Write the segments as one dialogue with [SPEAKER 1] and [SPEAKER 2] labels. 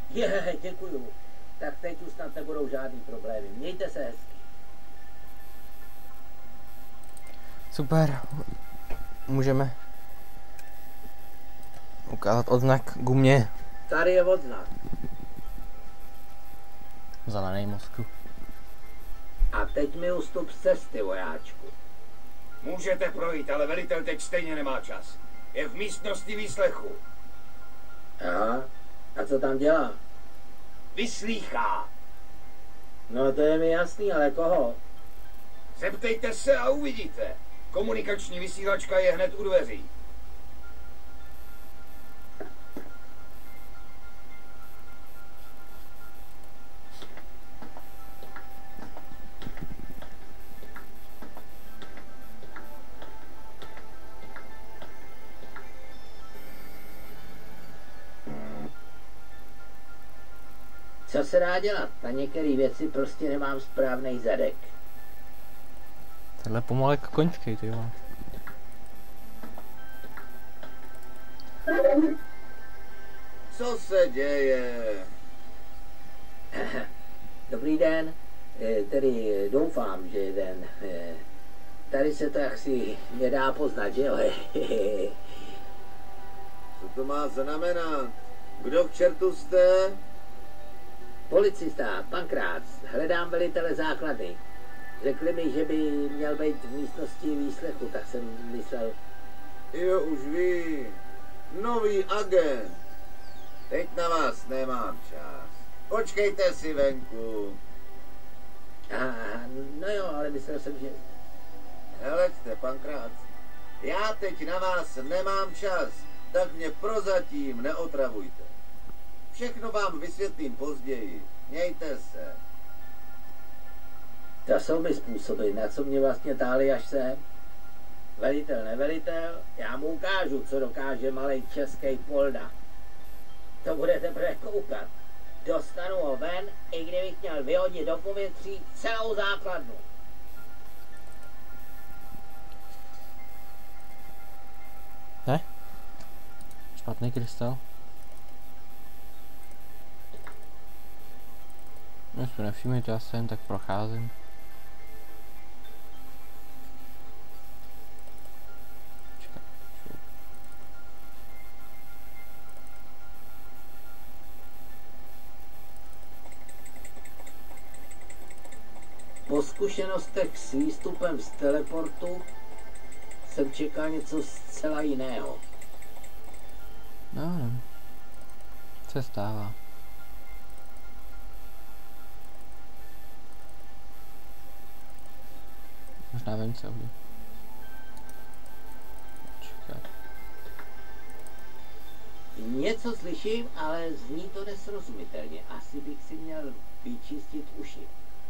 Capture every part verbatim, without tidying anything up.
[SPEAKER 1] Je, děkuju. Tak teď už snad nebudou žádný problémy. Mějte se hezky.
[SPEAKER 2] Super. Můžeme ukázat odznak gumě.
[SPEAKER 1] Tady je odznak.
[SPEAKER 2] Zelený mozku.
[SPEAKER 1] A teď mi ustup z cesty, vojáčku.
[SPEAKER 3] Můžete projít, ale velitel teď stejně nemá čas. Je v místnosti výslechu.
[SPEAKER 1] Aha. A co tam dělá?
[SPEAKER 3] Vyslýchá.
[SPEAKER 1] No to je mi jasný, ale koho?
[SPEAKER 3] Zeptejte se a uvidíte. Komunikační vysílačka je hned u dveří.
[SPEAKER 1] Co se dá dělat? Na některé věci prostě nemám správný zadek.
[SPEAKER 2] Tenhle pomalek koňský, ty jo.
[SPEAKER 3] Co se děje?
[SPEAKER 1] Dobrý den. E, tedy doufám, že den. E, tady se to jaksi nedá poznat, že jo?
[SPEAKER 3] Co to má znamenat? Kdo k čertu jste?
[SPEAKER 1] Policista, Pankrác, hledám velitele základny. Řekli mi, že by měl být v místnosti výslechu, tak jsem myslel...
[SPEAKER 3] Jo, už ví. Nový agent. Teď na vás nemám čas. Počkejte si venku.
[SPEAKER 1] Aha, no jo, ale myslel jsem, že...
[SPEAKER 3] Heleďte, Pankrác. Já teď na vás nemám čas, tak mě prozatím neotravujte. Všechno vám vysvětlím později. Mějte se.
[SPEAKER 1] To jsou mi způsoby, na co mě vlastně táhli až sem. Velitel, nevelitel, já mu ukážu, co dokáže malej český polda. To bude teprve koukat. Dostanu ho ven, i kdybych měl vyhodit do povětří celou základnu.
[SPEAKER 2] Ne? Špatný krystal. No si nevšimněte, já se jen tak procházím. Čekaj.
[SPEAKER 1] Po zkušenostech s výstupem z teleportu jsem čekal něco zcela jiného.
[SPEAKER 2] No, no. Se stává. Možná vím, co bude. Čekat.
[SPEAKER 1] Něco slyším, ale zní to nesrozumitelně. Asi bych si měl vyčistit uši.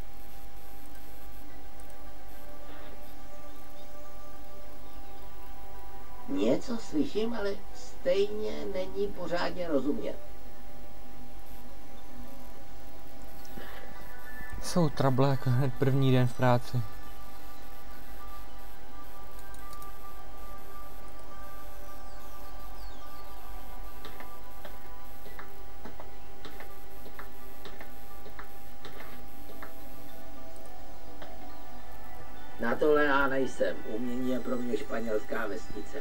[SPEAKER 1] Něco slyším, ale stejně není pořádně rozumět.
[SPEAKER 2] Jsou trable jako hned první den v práci.
[SPEAKER 1] Na tohle já nejsem. Umění je pro mě španělská vesnice.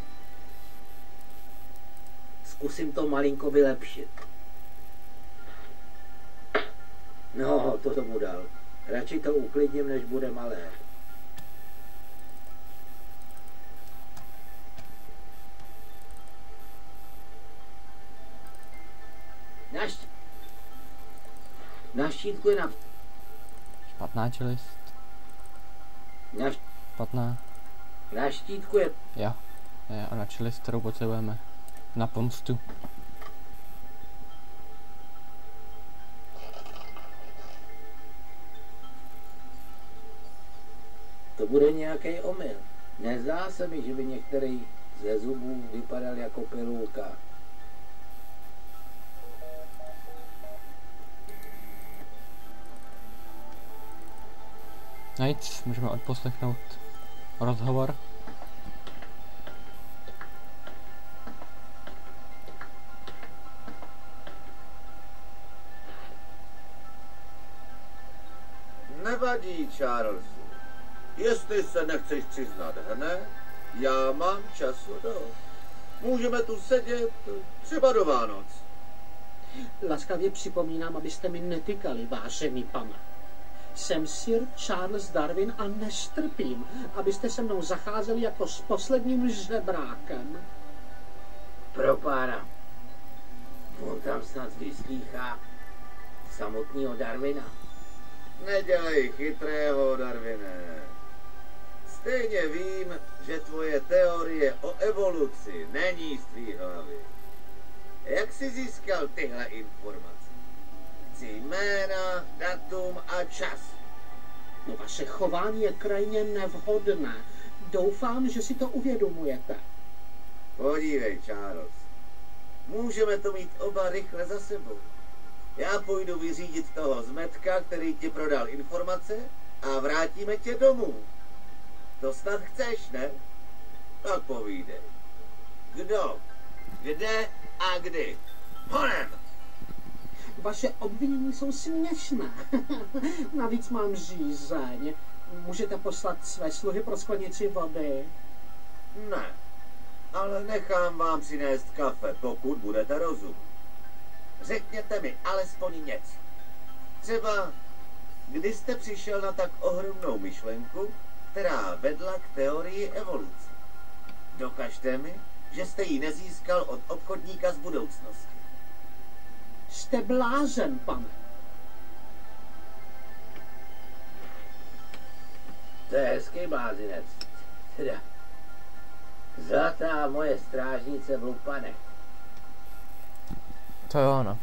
[SPEAKER 1] Zkusím to malinko vylepšit. No, to tomu dal. Radši to uklidním, než bude malé. Na, št... na štítku je na...
[SPEAKER 2] Špatná čelist.
[SPEAKER 1] Na, št...
[SPEAKER 2] Špatná.
[SPEAKER 1] na štítku je...
[SPEAKER 2] Jo. Je, a na čelist, kterou potřebujeme. Na pomstu.
[SPEAKER 1] To bude nějaký omyl. Nezdá se mi, že by některý ze zubů vypadal jako pilulka.
[SPEAKER 2] Najc, můžeme odposlechnout rozhovor.
[SPEAKER 3] Nevadí, Charlesu. Jestli se nechceš přiznat hned, já mám času dost. Můžeme tu sedět třeba do Vánoc.
[SPEAKER 4] Laskavě připomínám, abyste mi netykali, vážený pane. Jsem Sir Charles Darwin a nestrpím, abyste se mnou zacházeli jako s posledním žebrákem.
[SPEAKER 1] Pro pána. On tam snad vyslýchá samotného Darwina.
[SPEAKER 3] Nedělej chytrého, Darwine. Stejně vím, že tvoje teorie o evoluci není z tvý hlavy. Jak jsi získal tyhle informace? Chci jména, datum a čas.
[SPEAKER 4] No, vaše chování je krajně nevhodné. Doufám, že si to uvědomujete.
[SPEAKER 3] Podívej, Charles. Můžeme to mít oba rychle za sebou. Já půjdu vyřídit toho zmetka, který ti prodal informace, a vrátíme tě domů. To snad chceš, ne? Tak povídej. Kdo, kde a kdy? Honem!
[SPEAKER 4] Vaše obvinění jsou směšné. Navíc mám žízeň. Můžete poslat své sluhy pro sklenici vody?
[SPEAKER 3] Ne, ale nechám vám přinést kafe, pokud budete rozumět. Řekněte mi alespoň něco. Třeba, kdy jste přišel na tak ohromnou myšlenku, která vedla k teorii evoluce. Dokažte mi, že jste ji nezískal od obchodníka z budoucnosti.
[SPEAKER 4] Jste blázen, pane.
[SPEAKER 1] To je hezký blázinec. Teda, zlatá moje strážnice v lupanech.
[SPEAKER 2] To jo, no.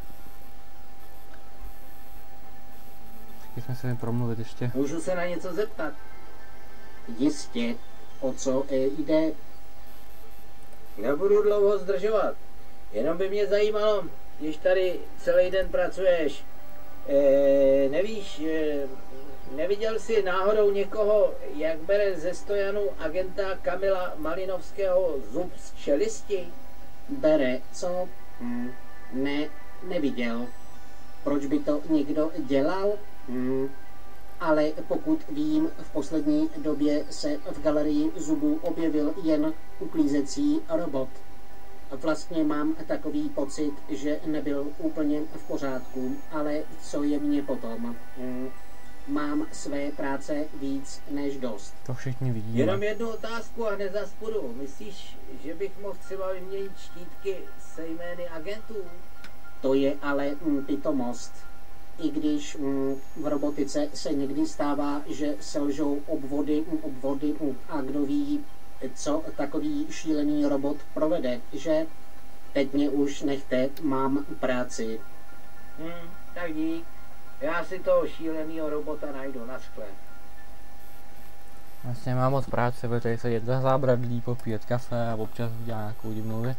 [SPEAKER 2] Když jsme se mi promluvit ještě.
[SPEAKER 1] Můžu se na něco zeptat?
[SPEAKER 4] Jistě. O co e, jde?
[SPEAKER 1] Nebudu dlouho zdržovat. Jenom by mě zajímalo, když tady celý den pracuješ, e, nevíš, e, neviděl jsi náhodou někoho, jak bere ze stojanu agenta Kamila Malinovského zub z čelisti?
[SPEAKER 4] Bere, co? Hm, ne, neviděl. Proč by to někdo dělal? Hm. Ale pokud vím, v poslední době se v galerii zubů objevil jen uklízecí robot. Vlastně mám takový pocit, že nebyl úplně v pořádku, ale co je mně potom? Hm. Mám své práce víc než dost.
[SPEAKER 2] To všichni vidíme.
[SPEAKER 1] Jenom jednu otázku a hned zas půjdu. Myslíš, že bych mohl třeba vyměnit štítky se jmény agentů?
[SPEAKER 4] To je ale hm, pitomost. I když hm, v robotice se někdy stává, že selžou obvody, hm, obvody hm, a kdo ví, co takový šílený robot provede, že? Teď mě už nechte, mám práci.
[SPEAKER 1] Hm, tak dík. Já si toho šílenýho robota najdu na skle.
[SPEAKER 2] Vlastně mám moc práce, bude tady sedět za zábradlí, popíjet kafe a občas udělat nějakou divnou věc.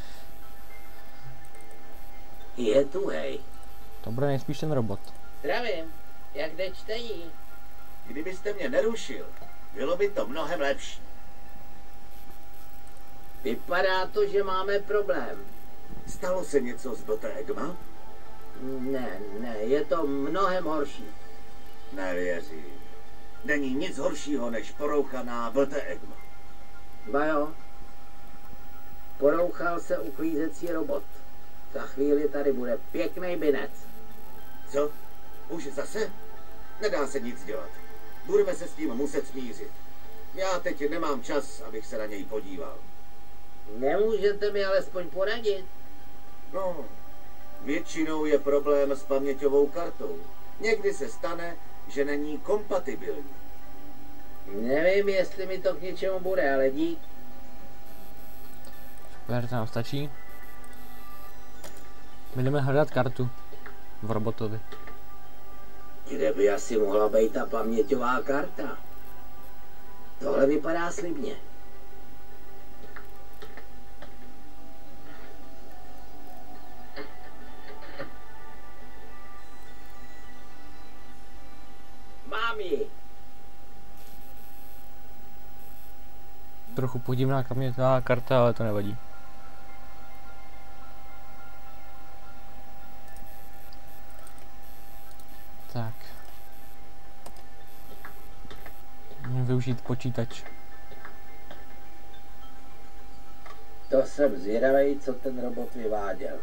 [SPEAKER 1] Je tu, hej.
[SPEAKER 2] To bude nejspíš ten robot.
[SPEAKER 1] Zdravím. Jak jde čtení?
[SPEAKER 3] Kdybyste mě nerušil, bylo by to mnohem lepší.
[SPEAKER 1] Vypadá to, že máme problém.
[SPEAKER 3] Stalo se něco s Bottegma?
[SPEAKER 1] Ne, ne, je to mnohem horší.
[SPEAKER 3] Nevěřím. Není nic horšího než porouchaná Bottegma.
[SPEAKER 1] Ba jo. Porouchal se uklízecí robot. Za chvíli tady bude pěkný binec.
[SPEAKER 3] Co? Už zase? Nedá se nic dělat. Budeme se s tím muset smířit. Já teď nemám čas, abych se na něj podíval.
[SPEAKER 1] Nemůžete mi alespoň poradit?
[SPEAKER 3] No, většinou je problém s paměťovou kartou. Někdy se stane, že není kompatibilní.
[SPEAKER 1] Nevím, jestli mi to k něčemu bude, ale dík.
[SPEAKER 2] Super, to nám stačí. Budeme hledat kartu v robotovi.
[SPEAKER 1] Kde by asi mohla být ta paměťová karta? Tohle vypadá slibně. Mám ji.
[SPEAKER 2] Trochu podivná paměťová karta, ale to nevadí. Tak. použít počítač.
[SPEAKER 1] To jsem zvědavej, co ten robot vyváděl.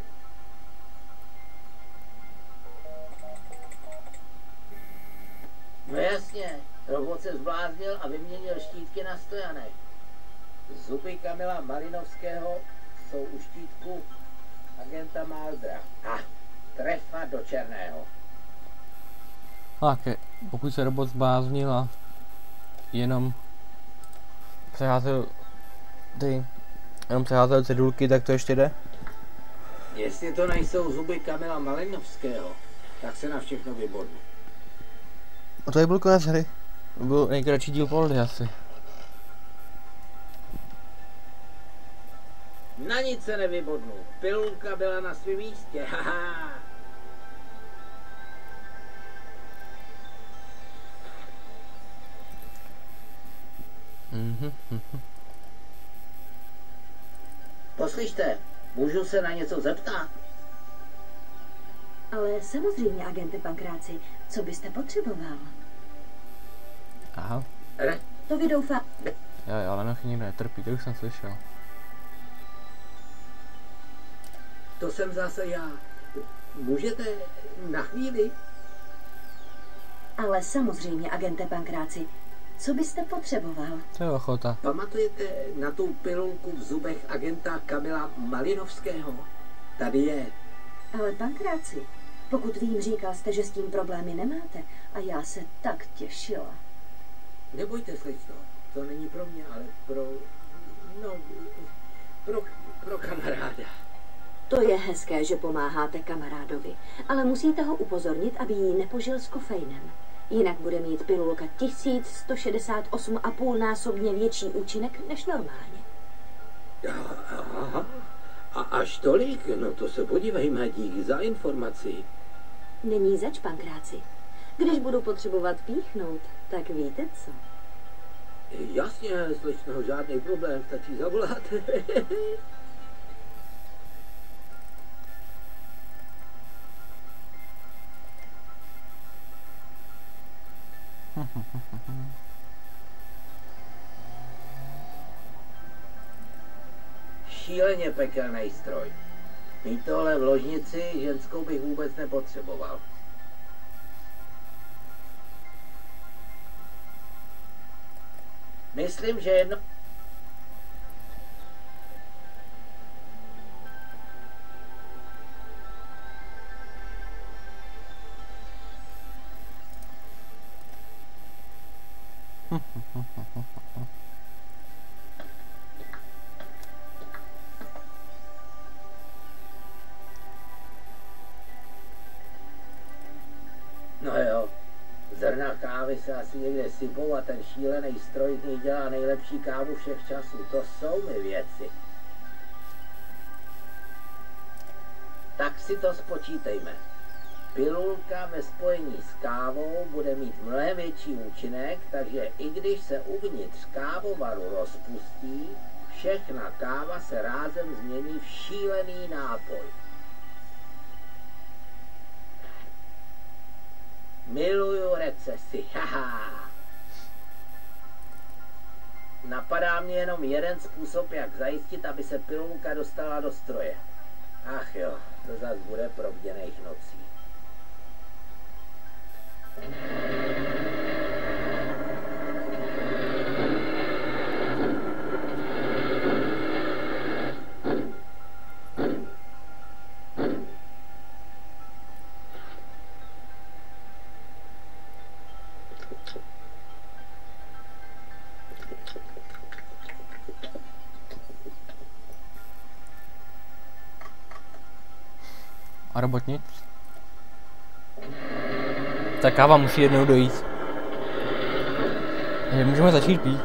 [SPEAKER 1] No jasně, robot se zbláznil a vyměnil štítky na stojanech. Zuby Kamila Malinovského jsou u štítku agenta Maldra. A trefa do černého.
[SPEAKER 2] Tak, pokud se robot zbláznil a jenom přeházel ty, jenom přeházel cedulky, tak to ještě jde?
[SPEAKER 1] Jestli to nejsou zuby Kamila Malinovského, tak se na všechno vybodnu.
[SPEAKER 2] A to je byl konec hry. To byl nejkratší díl Poldy asi.
[SPEAKER 1] Na nic se nevybodnu. Pilulka byla na svém místě. Haha.
[SPEAKER 2] Mhm, mhm.
[SPEAKER 1] Poslyšte, můžu se na něco zeptat?
[SPEAKER 5] Ale samozřejmě, agente Pankráci, co byste potřeboval?
[SPEAKER 2] Aha.
[SPEAKER 1] Re?
[SPEAKER 5] To vy doufá...
[SPEAKER 2] Jo, jo, ale nochy nikdo netrpí, to už jsem slyšel.
[SPEAKER 1] To jsem zase já. Můžete na chvíli?
[SPEAKER 5] Ale samozřejmě, agente Pankráci, co byste potřeboval?
[SPEAKER 2] To je ochota.
[SPEAKER 1] Pamatujete na tu pilulku v zubech agenta Kamila Malinovského? Tady je.
[SPEAKER 5] Ale Pankráci, pokud vím, říkal jste, že s tím problémy nemáte a já se tak těšila.
[SPEAKER 1] Nebojte, slečno, to není pro mě, ale pro... no... pro, pro kamaráda.
[SPEAKER 5] To je hezké, že pomáháte kamarádovi, ale musíte ho upozornit, aby ji nepožil s kofeinem. Jinak bude mít pilulka tisíc sto šedesát osm a půl násobně větší účinek než normálně.
[SPEAKER 1] Aha. A až tolik? No to se podívejme, díky za informaci.
[SPEAKER 5] Není zač, Pankráci. Když budu potřebovat píchnout, tak víte co?
[SPEAKER 1] Jasně, slečno, žádný problém, stačí zavolat. Šíleně pekelný stroj. Mít tohle v ložnici, ženskou bych vůbec nepotřeboval. Myslím, že jedno... No jo, zrna kávy se asi někde sypou a ten šílený stroj z něj dělá nejlepší kávu všech časů. To jsou mi věci. Tak si to spočítejme. Pilulka ve spojení s kávou bude mít mnohem větší účinek, takže i když se uvnitř kávovaru rozpustí, všechna káva se rázem změní v šílený nápoj. Miluju recesi, haha. Napadá mě jenom jeden způsob, jak zajistit, aby se pilulka dostala do stroje. Ach jo, to zas bude pro bděných nocí.
[SPEAKER 2] A robot nic? Ta káva musí jednou dojít. Takže můžeme začít pít.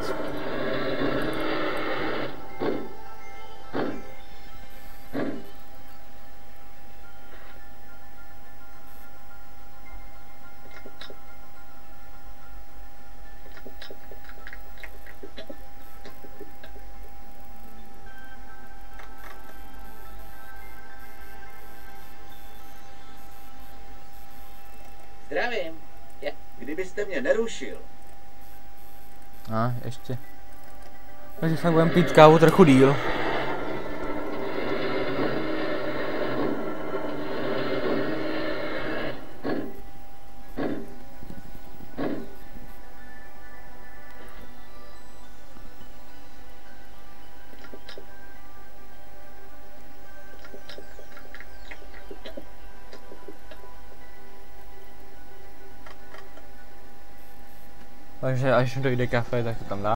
[SPEAKER 1] Zdravím. Je.
[SPEAKER 3] Kdybyste mě nerušil,
[SPEAKER 2] A, ještě. Takže se budeme pít kávu trochu díl. Takže až dojde kafe, tak to tam dá.